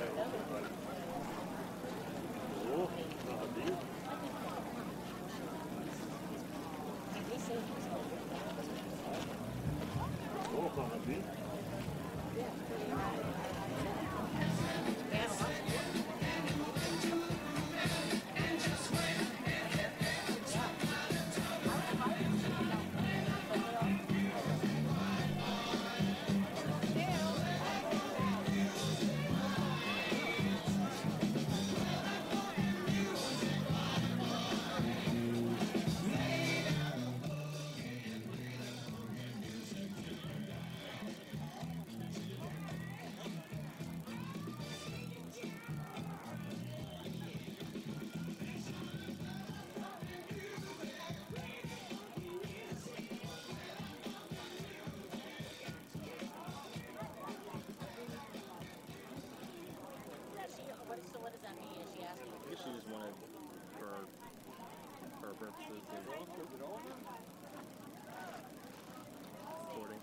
So what does that mean? Is she asking? I guess she just wanted for her purposes to recording.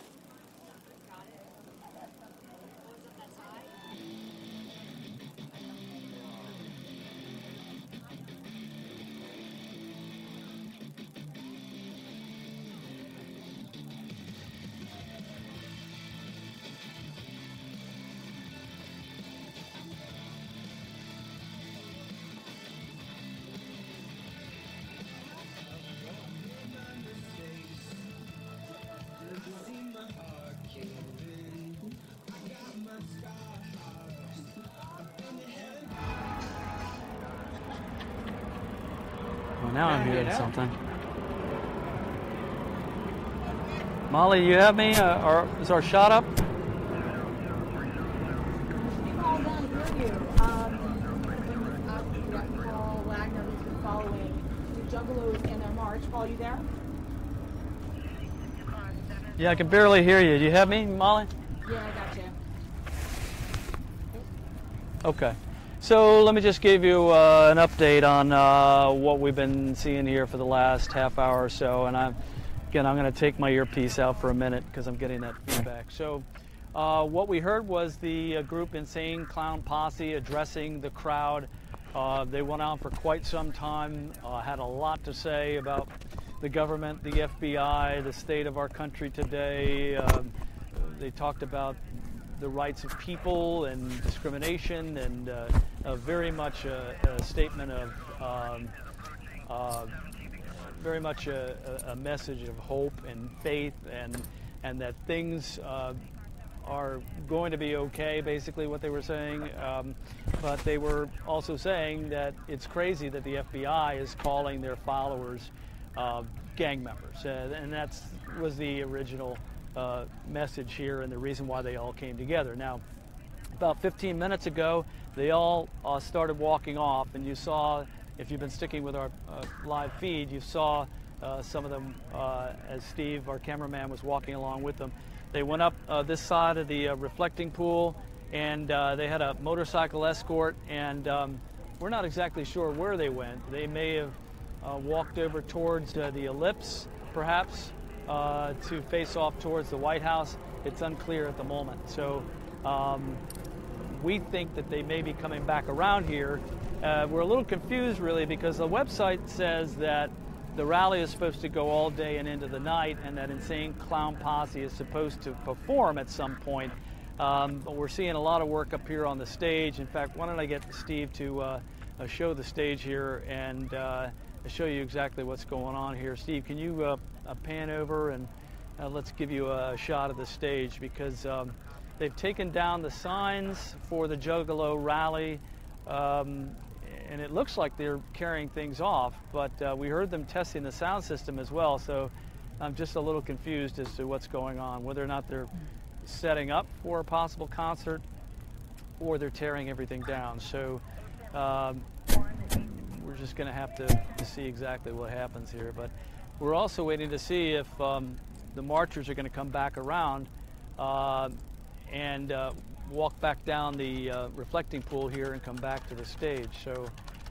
Well, now I'm hearing something. Molly, you have me? Is our shot up? All done hear you. Paul Wagner, who's been following the Juggalos in their march. Paul, you there? Yeah, I can barely hear you. Do you have me, Molly? Yeah, I got you. Okay. So let me just give you an update on what we've been seeing here for the last half hour or so. And I'm going to take my earpiece out for a minute because I'm getting that feedback. So what we heard was the group Insane Clown Posse addressing the crowd. They went on for quite some time, had a lot to say about the government, the FBI, the state of our country today. They talked about the rights of people and discrimination, and very much a statement of very much a message of hope and faith, and that things are going to be okay, basically what they were saying. But they were also saying that it's crazy that the FBI is calling their followers gang members, and that was the original message here and the reason why they all came together. Now, about 15 minutes ago, they all started walking off, and you saw, if you've been sticking with our live feed, you saw some of them as Steve, our cameraman, was walking along with them. They went up this side of the reflecting pool, and they had a motorcycle escort, and we're not exactly sure where they went. They may have walked over towards the ellipse, perhaps, to face off towards the White House. It's unclear at the moment. So we think that they may be coming back around here. We're a little confused, really, because the website says that the rally is supposed to go all day and into the night, and that Insane Clown Posse is supposed to perform at some point. But we're seeing a lot of work up here on the stage. In fact, why don't I get Steve to show the stage here and show you exactly what's going on here. Steve, can you pan over and let's give you a shot of the stage, because they've taken down the signs for the Juggalo rally, and it looks like they're carrying things off, but we heard them testing the sound system as well, so I'm just a little confused as to what's going on, whether or not they're setting up for a possible concert or they're tearing everything down. So we're just going to have to see exactly what happens here. But we're also waiting to see if the marchers are going to come back around and walk back down the reflecting pool here and come back to the stage. So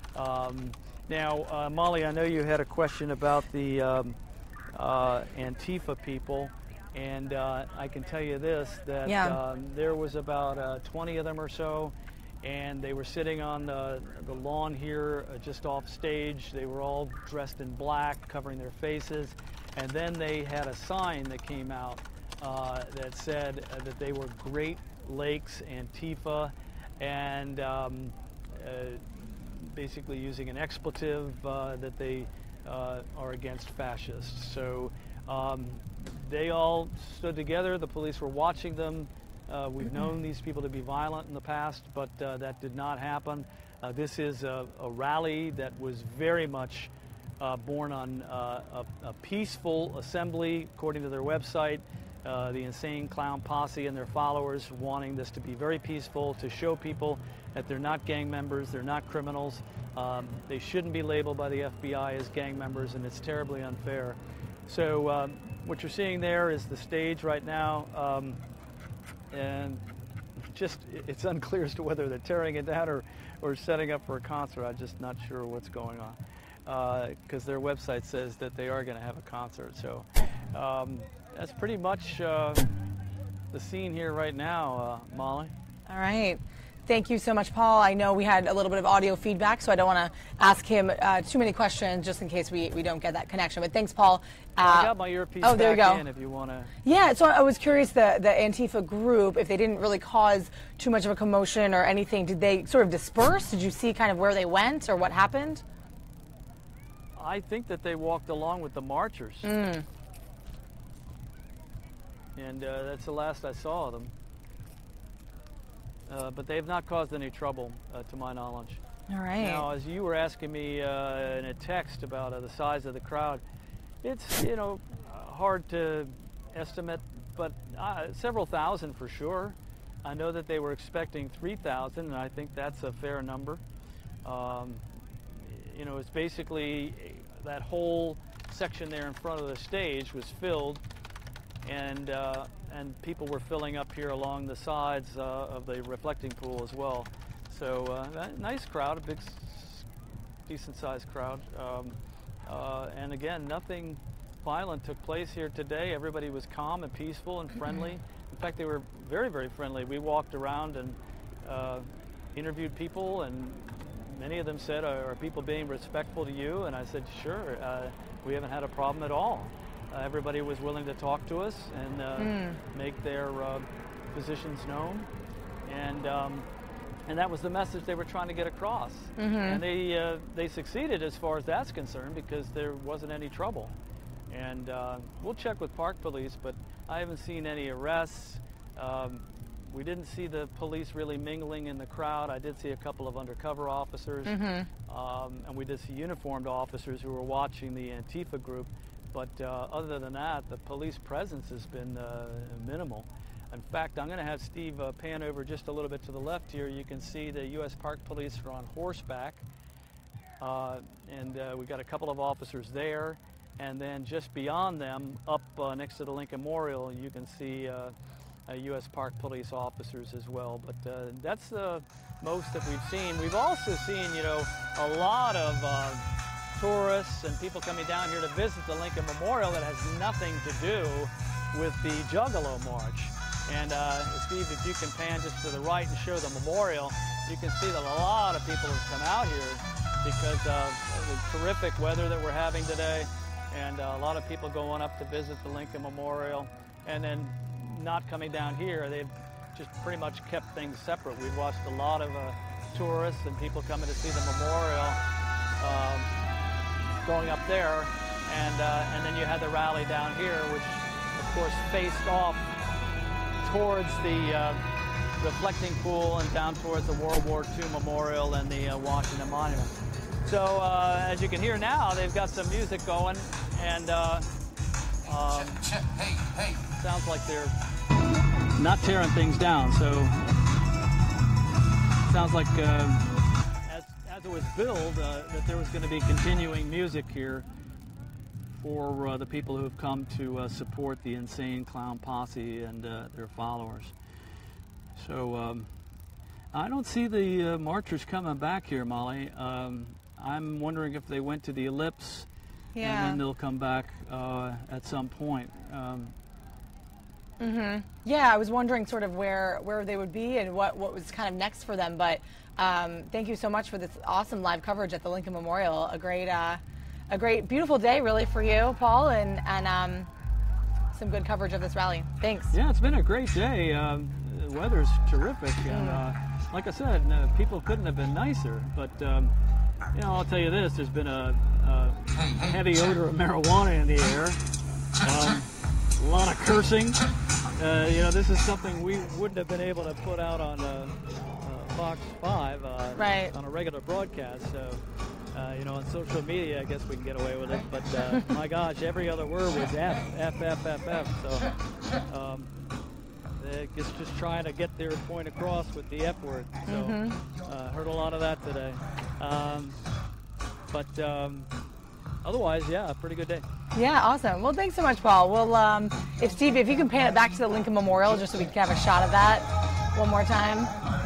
now, Molly, I know you had a question about the Antifa people, and I can tell you this, that there was about 20 of them or so, and they were sitting on the lawn here just off stage. They were all dressed in black, covering their faces, and then they had a sign that came out that said that they were Great Lakes Antifa, and basically using an expletive that they are against fascists. So they all stood together. The police were watching them. We've known these people to be violent in the past, but that did not happen. This is a rally that was very much born on a peaceful assembly, according to their website. The Insane Clown Posse and their followers wanting this to be very peaceful, to show people that they're not gang members, they're not criminals. They shouldn't be labeled by the FBI as gang members, and it's terribly unfair. So what you're seeing there is the stage right now, and just it's unclear as to whether they're tearing it down or setting up for a concert. I'm just not sure what's going on, because their website says that they are going to have a concert. So that's pretty much the scene here right now, Molly. All right. Thank you so much, Paul. I know we had a little bit of audio feedback, so I don't want to ask him too many questions just in case we don't get that connection. But thanks, Paul. I got my earpiece back in if you want to. Yeah, so I was curious, the Antifa group, if they didn't really cause too much of a commotion or anything, did they sort of disperse? Did you see kind of where they went or what happened? I think that they walked along with the marchers. And that's the last I saw of them. But they have not caused any trouble, to my knowledge. All right. Now, as you were asking me in a text about the size of the crowd, it's, you know, hard to estimate, but several thousand for sure. I know that they were expecting 3,000, and I think that's a fair number. You know, it's basically that whole section there in front of the stage was filled, and people were filling up here along the sides of the reflecting pool as well. So nice crowd, a big, decent-sized crowd. And again, nothing violent took place here today. Everybody was calm and peaceful and friendly. In fact, they were very, very friendly. We walked around and interviewed people, and many of them said, are people being respectful to you? And I said, sure, we haven't had a problem at all. Everybody was willing to talk to us and make their positions known. And that was the message they were trying to get across. And they succeeded as far as that's concerned, because there wasn't any trouble. And we'll check with Park Police, but I haven't seen any arrests. We didn't see the police really mingling in the crowd. I did see a couple of undercover officers, and we did see uniformed officers who were watching the Antifa group. But other than that, the police presence has been minimal. In fact, I'm going to have Steve pan over just a little bit to the left here. You can see the U.S. Park Police are on horseback, and we've got a couple of officers there. And then just beyond them, up next to the Lincoln Memorial, you can see U.S. Park Police officers as well. But that's the most that we've seen. We've also seen, you know, a lot of tourists and people coming down here to visit the Lincoln Memorial that has nothing to do with the Juggalo March. And Steve, if you can pan just to the right and show the memorial, you can see that a lot of people have come out here because of the terrific weather that we're having today, and a lot of people going up to visit the Lincoln Memorial, and then not coming down here. They've just pretty much kept things separate. We've watched a lot of tourists and people coming to see the memorial going up there, and then you had the rally down here, which of course faced off towards the reflecting pool and down towards the World War II Memorial and the Washington Monument. So as you can hear now, they've got some music going, and sounds like they're not tearing things down. So sounds like as it was billed, that there was going to be continuing music here for the people who have come to support the Insane Clown Posse and their followers. So I don't see the marchers coming back here, Molly. I'm wondering if they went to the Ellipse, and then they'll come back at some point. Yeah, I was wondering sort of where they would be and what was kind of next for them. But thank you so much for this awesome live coverage at the Lincoln Memorial. A great, beautiful day, really, for you, Paul, and some good coverage of this rally. Thanks. Yeah, it's been a great day. The weather's terrific, and like I said, people couldn't have been nicer. But you know, I'll tell you this: there's been a heavy odor of marijuana in the air, a lot of cursing. You know, this is something we wouldn't have been able to put out on Fox 5 on a regular broadcast. So. You know, on social media, I guess we can get away with it, but my gosh, every other word was F. So it's just trying to get their point across with the F word. So heard a lot of that today. But otherwise, yeah, pretty good day. Yeah, awesome. Well, thanks so much, Paul. Well, if Steve, if you can pan it back to the Lincoln Memorial, just so we can have a shot of that one more time.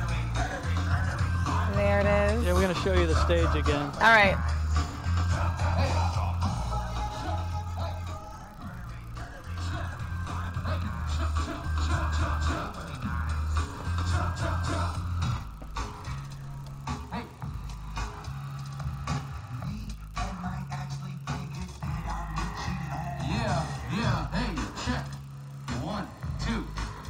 There it is. Yeah, we're going to show you the stage again. All right. Yeah, hey, check. 1, 2.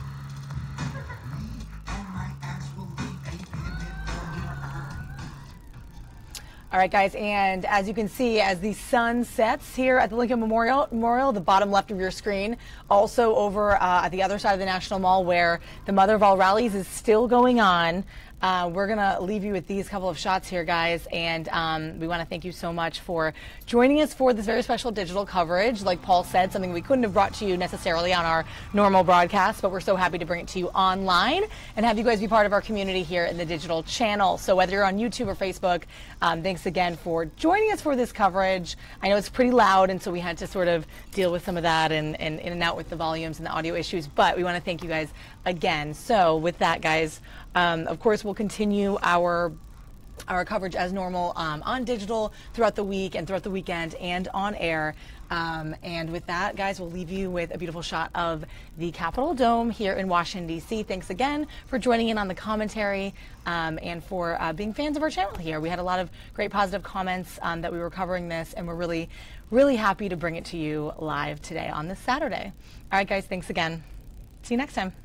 All right, guys, and as you can see, as the sun sets here at the Lincoln Memorial, the bottom left of your screen, also over at the other side of the National Mall where the mother of all rallies is still going on. We're going to leave you with these couple of shots here, guys, and we want to thank you so much for joining us for this very special digital coverage. Like Paul said, something we couldn't have brought to you necessarily on our normal broadcast, but we're so happy to bring it to you online and have you guys be part of our community here in the digital channel. So whether you're on YouTube or Facebook, thanks again for joining us for this coverage. I know it's pretty loud, and so we had to sort of deal with some of that and in and out with the volumes and the audio issues, but we want to thank you guys again. So with that, guys, of course, we'll continue our coverage as normal on digital throughout the week and throughout the weekend and on air. And with that, guys, we'll leave you with a beautiful shot of the Capitol Dome here in Washington, D.C. Thanks again for joining in on the commentary and for being fans of our channel here. We had a lot of great positive comments that we were covering this, and we're really, really happy to bring it to you live today on this Saturday. All right, guys, thanks again. See you next time.